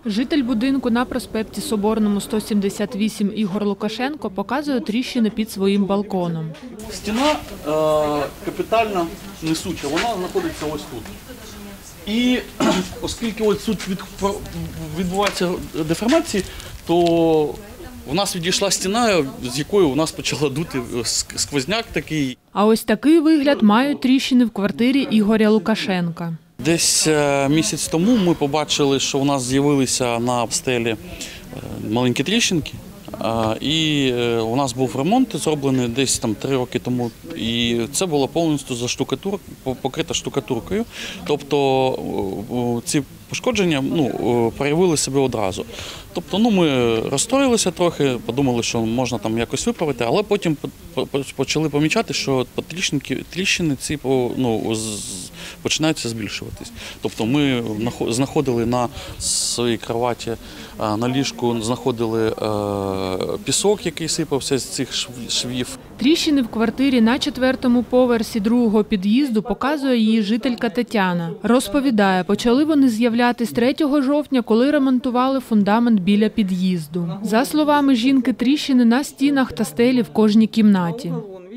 Житель будинку на проспекті Соборному, 178 Ігор Лукашенко показує тріщини під своїм балконом. Стіна капітально несуча, вона знаходиться ось тут. І оскільки ось тут відбувається деформація, то у нас відійшла стіна, з якою у нас почала дути сквозняк такий. А ось такий вигляд мають тріщини в квартирі Ігоря Лукашенка. Десь місяць тому ми побачили, що у нас з'явилися на стелі маленькі тріщинки. І у нас був ремонт зроблений десь 3 роки тому, і це було повністю покрито штукатуркою. Тобто ці пошкодження проявили себе одразу. Тобто ми розстроїлися трохи, подумали, що можна там якось виправити, але потім почали помічати, що тріщини ці починаються збільшуватись. Тобто ми знаходили на своїй кроваті, на ліжку знаходили пісок, який сипався з цих швів. Тріщини в квартирі на 4-му поверсі 2-го під'їзду показує її жителька Тетяна. Розповідає, почали вони з'являтись 3 жовтня, коли ремонтували фундамент біля під'їзду. За словами жінки, тріщини на стінах та стелі в кожній кімнаті.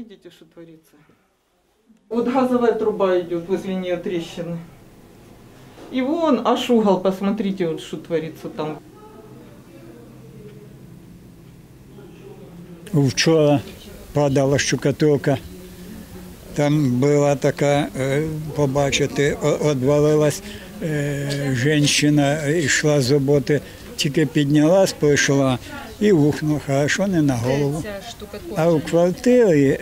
Вот газовая труба идет, возле нее трещины. И вон аж угол, посмотрите, вот что творится там. Вчора падала штукатурка. Там була така, побачите, відвалилась жінка, йшла з роботи, тільки піднялась, прийшла і ухнула, хорошо, не на голову. А у квартирі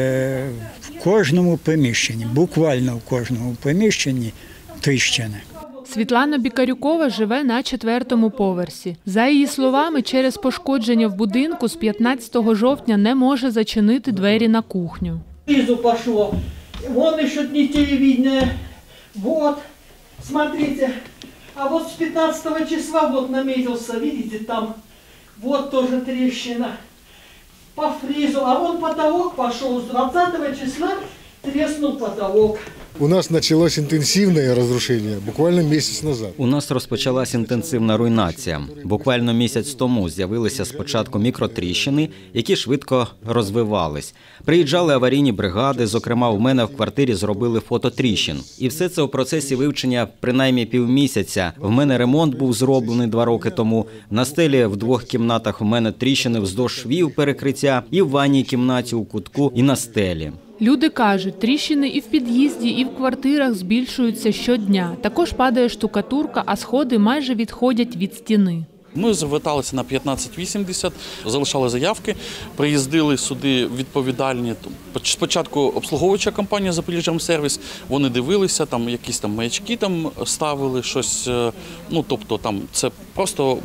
в кожному приміщенні, буквально в кожному приміщенні тріщини. Світлана Бікарюкова живе на 4-му поверсі. За її словами, через пошкодження в будинку з 15 жовтня не може зачинити двері на кухню. Снизу пошло. Вон еще не телевидение. Вот, смотрите. А вот с 15 числа вот наметился, видите, там вот тоже трещина по фризу. А вон потолок пошел. С 20 числа треснул потолок. У нас почалось інтенсивне розрушення буквально місяць назад. У нас розпочалась інтенсивна руйнація. Буквально місяць тому з'явилися спочатку мікротріщини, які швидко розвивались. Приїжджали аварійні бригади, зокрема у мене в квартирі зробили фото тріщин. І все це у процесі вивчення принаймні півмісяця. В мене ремонт був зроблений 2 роки тому. На стелі в 2 кімнатах у мене тріщини вздовж швів перекриття, і в ванній кімнаті у кутку, і на стелі. Люди кажуть, тріщини і в під'їзді, і в квартирах збільшуються щодня. Також падає штукатурка, а сходи майже відходять від стіни. Ми зверталися на 1580, залишали заявки, приїздили сюди відповідальні. Спочатку обслуговуюча компанія «Запоріжжямсервіс», вони дивилися, там якісь маячки там ставили, щось, тобто там це просто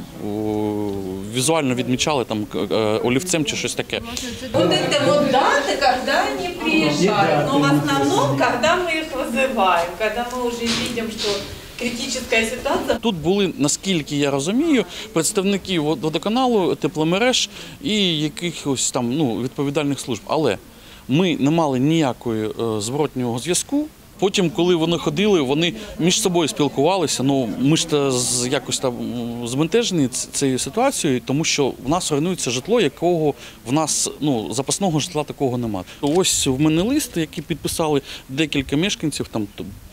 візуально відмічали там олівцем чи щось таке. Вот это вот даты, когда они приезжают, но в основном, когда мы их вызываем, когда мы уже видим, что критична ситуація. Тут були, наскільки я розумію, представники водоканалу, тепломереж і якихось там відповідальних служб. Але ми не мали ніякого зворотнього зв'язку. Потім, коли вони ходили, вони між собою спілкувалися. Ми ж якось там збентежені цією ситуацією, тому що в нас руйнується житло, якого в нас запасного житла такого немає. Ось в мене лист, який підписали декілька мешканців, там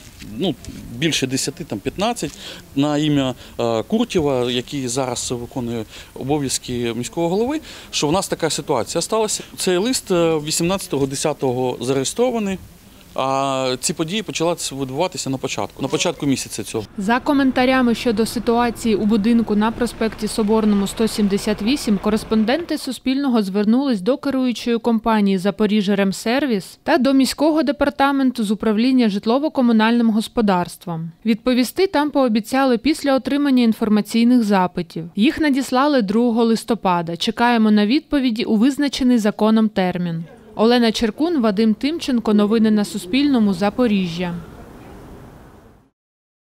більше 10, 15, на ім'я Куртєва, який зараз виконує обов'язки міського голови, що в нас така ситуація сталася. Цей лист 18.10 зареєстрований, а ці події почали відбуватися на початку місяця цього. За коментарями щодо ситуації у будинку на проспекті Соборному, 178, кореспонденти Суспільного звернулись до керуючої компанії «Запоріжжямсервіс» та до міського департаменту з управління житлово-комунальним господарством. Відповісти там пообіцяли після отримання інформаційних запитів. Їх надіслали 2 листопада. Чекаємо на відповіді у визначений законом термін. Олена Черкун, Вадим Тимченко. Новини на Суспільному. Запоріжжя.